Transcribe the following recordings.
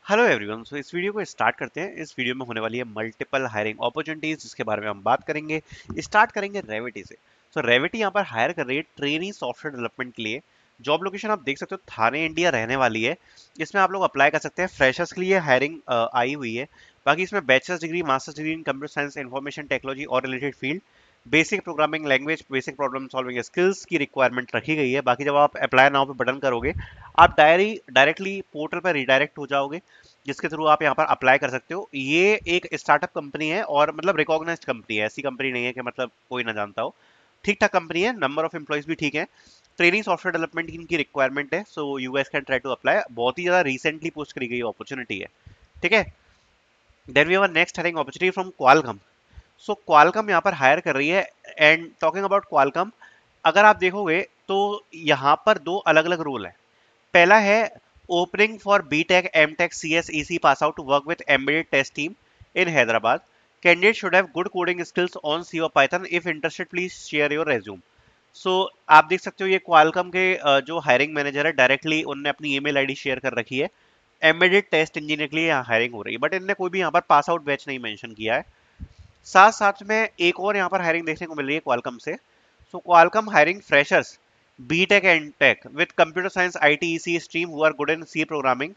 Hello everyone. सो इस video को start करते हैं। इस वीडियो में होने वाली है मल्टीपल हायरिंग अपॉर्चुनिटीज, जिसके बारे में हम बात करेंगे। स्टार्ट करेंगे रेविटी से। सो रेविटी यहाँ पर हायर कर रही है ट्रेनी सॉफ्टवेयर डेवलपमेंट के लिए। जॉब लोकेशन आप देख सकते हो थाने इंडिया रहने वाली है। इसमें आप लोग अप्लाई कर सकते हैं। फ्रेशर्स के लिए हायरिंग आई हुई है। बाकी इसमें bachelors degree, masters degree in computer science, information technology और related field, basic programming language, basic problem solving skills की रिक्वायरमेंट रखी गई है। बाकी जब आप अप्लाई नाउ पे बटन करोगे, आप डायरेक्टली पोर्टल पर रिडायरेक्ट हो जाओगे, जिसके थ्रू आप यहाँ पर अप्लाई कर सकते हो। ये एक स्टार्टअप कंपनी है और मतलब रिकॉग्नाइज्ड कंपनी है। ऐसी कंपनी नहीं है कि मतलब कोई ना जानता हो। ठीक ठाक कंपनी है, नंबर ऑफ एम्प्लॉइज भी ठीक है। ट्रेनिंग सॉफ्टवेयर डेवलपमेंट की इनकी रिक्वायरमेंट है। So you guys can try to apply. बहुत ही ज्यादा रिसेंटली पोस्ट करी गई अपॉर्चुनिटी है। ठीक है। Then we have next hiring opportunity from Qualcomm. So Qualcomm यहाँ पर हायर कर रही है। एंड टॉकिंग अबाउट क्वालकॉम, अगर आप देखोगे तो यहाँ पर दो अलग अलग रोल है। पहला है opening for BTech MTech CS EC pass out to work with embedded test team in Hyderabad. Candidate should have good coding skills on C और Python. If interested please share your resume. So आप देख सकते हो ये Qualcomm के जो hiring manager है, directly उनने अपनी ईमेल आईडी शेयर कर रखी है। एम्बेडेड टेस्ट इंजीनियर के लिए यहाँ हायरिंग हो रही है, बट इनने कोई भी यहाँ पर पास आउट बैच नहीं मेंशन किया है। साथ साथ में एक और यहाँ पर हायरिंग देखने को मिल रही है क्वालकॉम से। So Qualcomm hiring freshers BTech and tech with computer science IT EC stream who are good in C programming,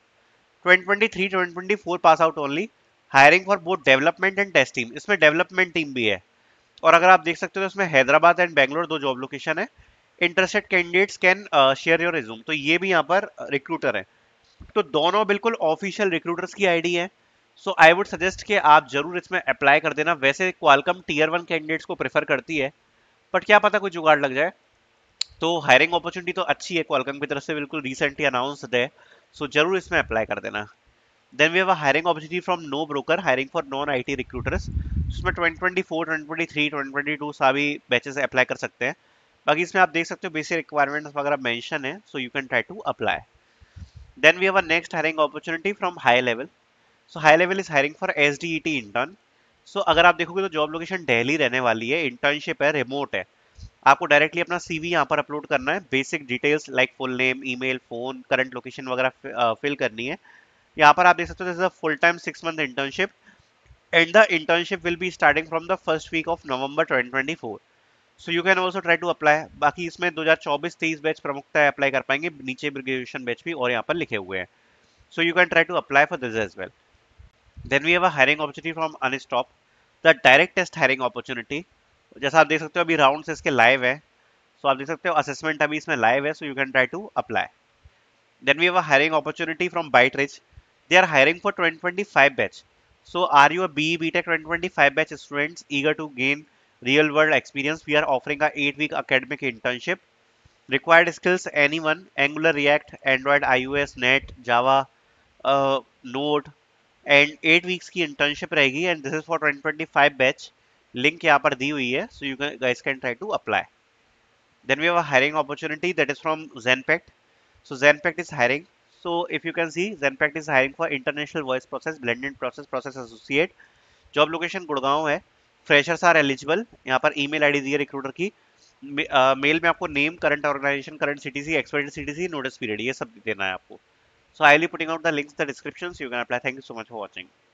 2023-2024 pass out only. Hiring for both development and test team. इसमें डेवलपमेंट टीम भी है। और अगर आप देख सकते हो तो इसमें हैदराबाद एंड बैंगलोर दो जॉब लोकेशन है। Interested candidates can share your resume. तो ये भी यहाँ पर रिक्रूटर है। तो दोनों बिल्कुल ऑफिशियल रिक्रूटर्स की आईडी है। सो आई वुड सजेस्ट कि आप जरूर इसमें अप्लाई कर देना। वैसे क्वालकॉम टीयर 1 कैंडिडेट्स को प्रेफर करती है, बट क्या पता कोई जुगाड़ लग जाए। तो हायरिंग अपॉर्चुनिटी तो अच्छी है क्वालकॉम की तरफ से, बिल्कुल रिसेंटली अनाउंस्ड है। सो जरूर इसमें अप्लाई कर देना। Then we have a hiring opportunity from NoBroker hiring for non IT recruiters. इसमें 2024, 2023, 2022 सभी बैचेस अप्लाई कर सकते हैं। बाकी इसमें आप देख सकते हो बेसिक रिक्वायरमेंट्स वगैरह मेंशन है। So you can try to apply. Then we have a next hiring opportunity from HighLevel. So HighLevel is hiring for SDET intern. So अगर आप देखोगे तो जॉब लोकेशन दिल्ली रहने वाली है। इंटर्नशिप है, रिमोट है। आपको डायरेक्टली अपना सीवी यहाँ पर अपलोड करना है। Basic details like full name, email, phone, current location वगैरह फिल करनी है। यहाँ पर आप देख सकते हो this is a full time 6 month internship and the internship will be starting from the first week of November 2024। So you can also try to apply. बाकी इसमें 2024-23 बैच प्रमुखता अप्लाई कर पाएंगे। नीचे ग्रेजुएशन बैच भी और यहाँ पर लिखे हुए हैं। So you can try to apply for this as well. Then we have a hiring opportunity from Unstop, the direct test hiring opportunity. जैसा आप देख सकते हो अभी राउंड इसके लाइव है। सो आप देख सकते हो असेसमेंट अभी इसमें लाइव है। So you can try to apply. Then we have a hiring opportunity from ByteRich. They are hiring for 2025 batch. So are you a BE BTech 2025 batch students eager to gain real world experience? We are offering a 8-week academic internship. Required skills anyone, Angular, React, Android, iOS, Net, Java, Node, and 8 weeks की internship रहेगी। And this is for 2025 batch. Link यहाँ पर दी हुई है। So you guys can try to apply. Then we have a hiring opportunity that is from Zenpact. So Zenpact is hiring. So if you can see, Zenpact is hiring for international voice process, blended process, process associate. Job location Gurgaon है। Freshers are eligible. यहाँ पर email ID दी है recruiter की। Mail में आपको name, current organisation, current CTC, expired CTC, notice period, ये सब देना है आपको। So I will putting out the links the description, so you can apply. Thank you so much for watching.